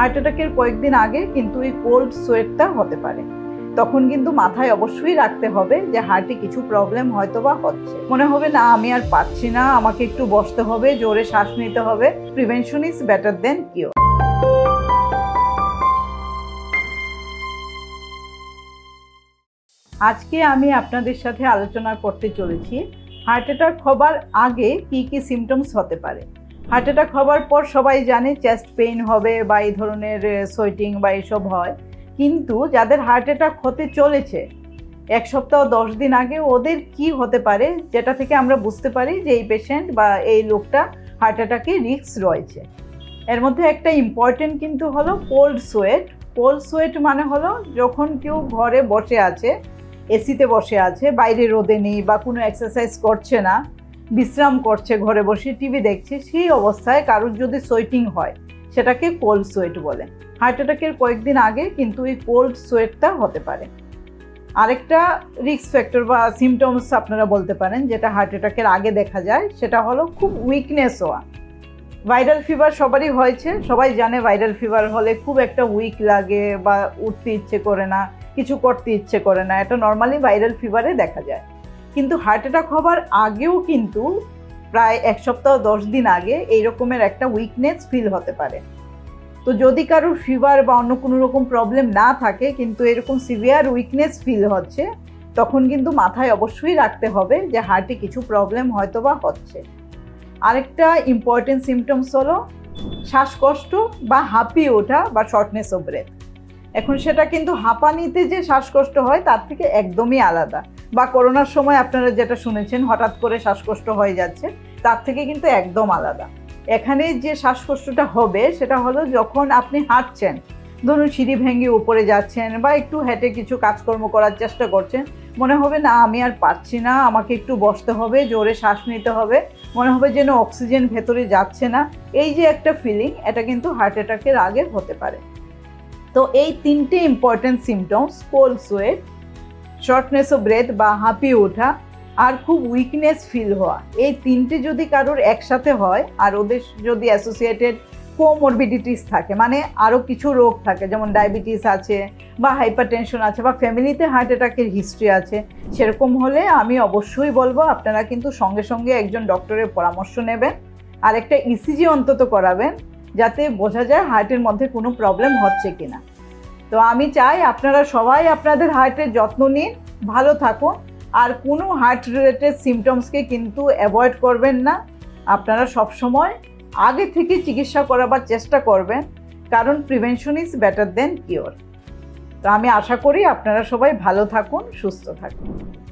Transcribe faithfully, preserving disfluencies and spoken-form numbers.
Heart অ্যাটাকের কয়েকদিন আগে কিন্তু এই কোল্ড সোয়েটটা হতে পারে। তখন কিন্তু মাথায় অবশ্যই রাখতে হবে যে হার্টে কিছু প্রবলেম হয়তো বা হচ্ছে। মনে হবে না আমি আর পারছি না, আমাকে একটু বসতে হবে, জোরে শ্বাস নিতে হবে। Prevention is better than cure. আজকে আমি আপনাদের সাথে আলোচনা করতে চলেছি হার্ট অ্যাটাক হবার আগে কি কি সিমটমস হতে পারে। হার্ট অ্যাটাক হবার পর সবাই জানে চেস্ট পেইন হবে বা এই ধরনের সোয়েটিং বা এসব হয়, কিন্তু যাদের হার্ট অ্যাটাক হতে চলেছে এক সপ্তাহ দশ দিন আগে ওদের কি হতে পারে, যেটা থেকে আমরা বুঝতে পারি যে এই পেশেন্ট বা এই লোকটা হার্ট অ্যাটাকে রিস্ক রয়েছে। এর মধ্যে একটা ইম্পর্টেন্ট কিন্তু হলো কোল্ড সোয়েট। কোল্ড সোয়েট মানে হলো যখন কেউ ঘরে বসে আছে, এসিতে বসে আছে, বাইরে রোদে নেই বা কোনো এক্সারসাইজ করছে না, বিশ্রাম করছে, ঘরে বসে টিভি দেখছে, সেই অবস্থায় কারোর যদি সোয়েটিং হয় সেটাকে কোল্ড সোয়েট বলে। হার্ট অ্যাটাকের কয়েকদিন আগে কিন্তু এই কোল্ড সোয়েটটা হতে পারে। আরেকটা রিস্ক ফ্যাক্টর বা সিমটমস আপনারা বলতে পারেন যেটা হার্ট অ্যাটাকের আগে দেখা যায়, সেটা হলো খুব উইকনেস হওয়া। ভাইরাল ফিভার সবারই হয়েছে, সবাই জানে ভাইরাল ফিভার হলে খুব একটা উইক লাগে বা উঠতে ইচ্ছে করে না, কিছু করতে ইচ্ছে করে না, এটা নর্মালি ভাইরাল ফিভারে দেখা যায়। কিন্তু হার্ট অ্যাটাক হবার আগেও কিন্তু প্রায় এক সপ্তাহ দশ দিন আগে এই রকমের একটা উইকনেস ফিল হতে পারে। তো যদি কারোর ফিভার বা অন্য কোনো রকম প্রবলেম না থাকে কিন্তু এরকম সিভিয়ার উইকনেস ফিল হচ্ছে, তখন কিন্তু মাথায় অবশ্যই রাখতে হবে যে হার্টে কিছু প্রবলেম হয়তো বা হচ্ছে। আরেকটা ইম্পর্টেন্ট সিমটমস হলো শ্বাসকষ্ট বা হাঁপিয়ে ওঠা বা শর্টনেস অফ ব্রেথ। এখন সেটা কিন্তু হাঁপানিতে যে শ্বাসকষ্ট হয় তার থেকে একদমই আলাদা, বা করোনার সময় আপনারা যেটা শুনেছেন হঠাৎ করে শ্বাসকষ্ট হয়ে যাচ্ছে, তার থেকে কিন্তু একদম আলাদা। এখানে যে শ্বাসকষ্টটা হবে সেটা হলো যখন আপনি হাঁটছেন, ধরুন সিঁড়ি ভেঙে উপরে যাচ্ছেন বা একটু হেঁটে কিছু কাজকর্ম করার চেষ্টা করছেন, মনে হবে না আমি আর পারছি না, আমাকে একটু বসতে হবে, জোরে শ্বাস নিতে হবে, মনে হবে যেন অক্সিজেন ভেতরে যাচ্ছে না, এই যে একটা ফিলিং, এটা কিন্তু হার্ট অ্যাটাকের আগে হতে পারে। তো এই তিনটে important symptoms, cold sweat, shortness of breath বা হাঁপিয়ে ওঠা আর খুব উইকনেস ফিল হওয়া, এই তিনটে যদি কারোর একসাথে হয় আর ওদের যদি অ্যাসোসিয়েটেড কোমরবিডিটিস থাকে, মানে আরও কিছু রোগ থাকে, যেমন ডায়াবেটিস আছে বা হাইপারটেনশন আছে বা ফ্যামিলিতে হার্ট অ্যাটাকের হিস্ট্রি আছে, সেরকম হলে আমি অবশ্যই বলবো আপনারা কিন্তু সঙ্গে সঙ্গে একজন ডক্টরের পরামর্শ নেবেন আর একটা ইসিজি অন্তত করাবেন, যাতে বোঝা যায় হার্টের মধ্যে কোনো প্রবলেম হচ্ছে কিনা। তো আমি চাই আপনারা সবাই আপনাদের হার্টের যত্ন নিন, ভালো থাকুন, আর কোনো হার্ট রিলেটেড সিমটমসকে কিন্তু অ্যাভয়েড করবেন না। আপনারা সবসময় আগে থেকে চিকিৎসা করাবার চেষ্টা করবেন, কারণ prevention is better than cure. তো আমি আশা করি আপনারা সবাই ভালো থাকুন, সুস্থ থাকুন।